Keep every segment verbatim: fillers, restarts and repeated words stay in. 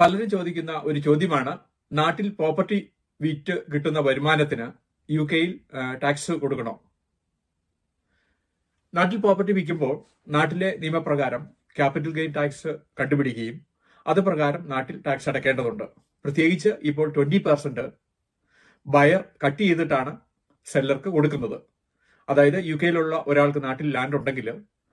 പലരും ചോദിക്കുന്ന ഒരു ചോദ്യമാണ്, നാട്ടിൽ പ്രോപ്പർട്ടി വിറ്റ് കിട്ടുന്ന വരുമാനത്തിന് യു കെയിൽ ടാക്സ് കൊടുക്കണോ? നാട്ടിൽ പ്രോപ്പർട്ടി വിൽക്കുമ്പോൾ നാട്ടിലെ നിയമപ്രകാരം ക്യാപിറ്റൽ ഗെയിൻ ടാക്സ് കണ്ടുപിടിക്കുകയും അത് പ്രകാരം നാട്ടിൽ ടാക്സ് അടയ്ക്കേണ്ടതുണ്ട്. പ്രത്യേകിച്ച് ഇപ്പോൾ ട്വന്റി പെർസെന്റ് ബയർ കട്ട് ചെയ്തിട്ടാണ് സെല്ലർക്ക് കൊടുക്കുന്നത്. അതായത് യു കെയിലുള്ള ഒരാൾക്ക് നാട്ടിൽ ലാൻഡ് ഉണ്ടെങ്കിൽ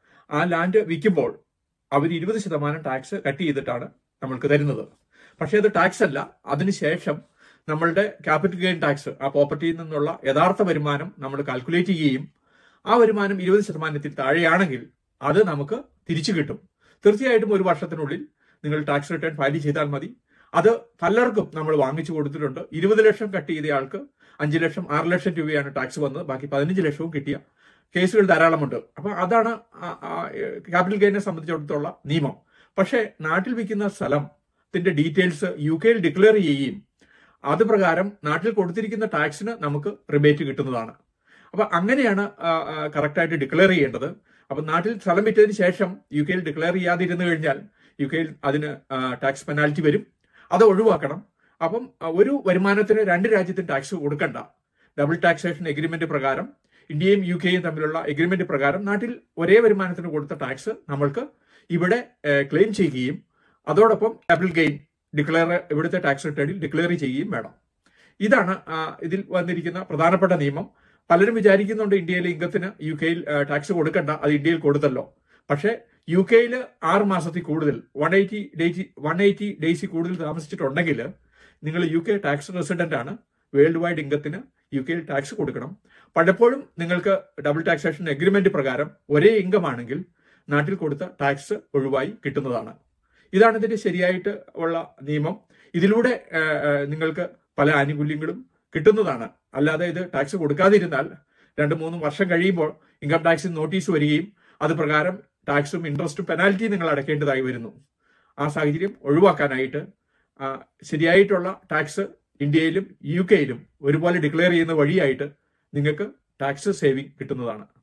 ആ ലാൻഡ് വിൽക്കുമ്പോൾ അവർ ഇരുപത് ശതമാനം ടാക്സ് കട്ട് ചെയ്തിട്ടാണ് നമ്മൾക്ക് തരുന്നത്. പക്ഷേ അത് ടാക്സ് അല്ല. അതിനുശേഷം നമ്മളുടെ ക്യാപിറ്റൽ ഗെയിൻ ടാക്സ്, ആ പ്രോപ്പർട്ടിയിൽ നിന്നുള്ള യഥാർത്ഥ വരുമാനം നമ്മൾ കാൽക്കുലേറ്റ് ചെയ്യുകയും ആ വരുമാനം ഇരുപത് ശതമാനത്തിൽ താഴെയാണെങ്കിൽ അത് നമുക്ക് തിരിച്ചു കിട്ടും. തീർച്ചയായിട്ടും ഒരു വർഷത്തിനുള്ളിൽ നിങ്ങൾ ടാക്സ് റിട്ടേൺ ഫയൽ ചെയ്താൽ മതി. അത് പലർക്കും നമ്മൾ വാങ്ങിച്ചു കൊടുത്തിട്ടുണ്ട്. ഇരുപത് ലക്ഷം കട്ട് ചെയ്തയാൾക്ക് അഞ്ചു ലക്ഷം ആറ് ലക്ഷം രൂപയാണ് ടാക്സ് വന്നത്. ബാക്കി പതിനഞ്ച് ലക്ഷവും കിട്ടിയ കേസുകൾ ധാരാളമുണ്ട്. അപ്പൊ അതാണ് ക്യാപിറ്റൽ ഗെയിനെ സംബന്ധിച്ചിടത്തോളം നിയമം. പക്ഷേ നാട്ടിൽ വിൽക്കുന്ന സ്ഥലത്തിന്റെ ഡീറ്റെയിൽസ് യു കെയിൽ ഡിക്ലെയർ ചെയ്യുകയും അത് പ്രകാരം നാട്ടിൽ കൊടുത്തിരിക്കുന്ന ടാക്സിന് നമുക്ക് റിബേറ്റ് കിട്ടുന്നതാണ്. അപ്പൊ അങ്ങനെയാണ് കറക്റ്റായിട്ട് ഡിക്ലെയർ ചെയ്യേണ്ടത്. അപ്പൊ നാട്ടിൽ സ്ഥലം വിറ്റതിന് ശേഷം യു കെയിൽ ഡിക്ലെയർ ചെയ്യാതിരുന്നു കഴിഞ്ഞാൽ യു കെയിൽ അതിന് ടാക്സ് പെനാൽറ്റി വരും. അത് ഒഴിവാക്കണം. അപ്പം ഒരു വരുമാനത്തിന് രണ്ട് രാജ്യത്തിന് ടാക്സ് കൊടുക്കണ്ട. ഡബിൾ ടാക്സേഷൻ എഗ്രിമെന്റ് പ്രകാരം ഇന്ത്യയും യു കെയും തമ്മിലുള്ള എഗ്രിമെന്റ് പ്രകാരം നാട്ടിൽ ഒരേ വരുമാനത്തിന് കൊടുത്ത ടാക്സ് നമ്മൾക്ക് ഇവിടെ ക്ലെയിം ചെയ്യുകയും അതോടൊപ്പം ക്യാപിറ്റൽ ഗെയിൻ ഡിക്ലെയർ ഇവിടുത്തെ ടാക്സ് റിട്ടേണിൽ ഡിക്ലെയർ ചെയ്യുകയും വേണം. ഇതാണ് ഇതിൽ വന്നിരിക്കുന്ന പ്രധാനപ്പെട്ട നിയമം. പലരും വിചാരിക്കുന്നുണ്ട് ഇന്ത്യയിലെ ഇംഗത്തിന് യു കെയിൽ ടാക്സ് കൊടുക്കണ്ട, അത് ഇന്ത്യയിൽ കൊടുത്തല്ലോ. പക്ഷേ യു കെയിൽ ആറ് മാസത്തിൽ കൂടുതൽ one eighty days one eighty ഡേയ്സിൽ കൂടുതൽ താമസിച്ചിട്ടുണ്ടെങ്കിൽ നിങ്ങൾ യു കെ ടാക്സ് റെസിഡന്റ് ആണ്. വേൾഡ് വൈഡ് ഇംഗത്തിന് യു കെയിൽ ടാക്സ് കൊടുക്കണം. പലപ്പോഴും നിങ്ങൾക്ക് ഡബിൾ ടാക്സേഷൻ എഗ്രിമെന്റ് പ്രകാരം ഒരേ ഇൻകം ആണെങ്കിൽ നാട്ടിൽ കൊടുത്ത ടാക്സ് ഒഴിവായി കിട്ടുന്നതാണ്. ഇതാണ് ഇതിന്റെ ശരിയായിട്ട് ഉള്ള നിയമം. ഇതിലൂടെ നിങ്ങൾക്ക് പല ആനുകൂല്യങ്ങളും കിട്ടുന്നതാണ്. അല്ലാതെ ഇത് ടാക്സ് കൊടുക്കാതിരുന്നാൽ രണ്ട് മൂന്ന് വർഷം കഴിയുമ്പോൾ ഇൻകം ടാക്സിന് നോട്ടീസ് വരികയും അത് പ്രകാരം ടാക്സും ഇൻട്രസ്റ്റും പെനാൽറ്റിയും നിങ്ങൾ അടയ്ക്കേണ്ടതായി വരുന്നു. ആ സാഹചര്യം ഒഴിവാക്കാനായിട്ട് ശരിയായിട്ടുള്ള ടാക്സ് ഇന്ത്യയിലും യു കെയിലും ഒരുപോലെ ഡിക്ലെയർ ചെയ്യുന്ന വഴിയായിട്ട് നിങ്ങൾക്ക് ടാക്സ് സേവിങ് കിട്ടുന്നതാണ്.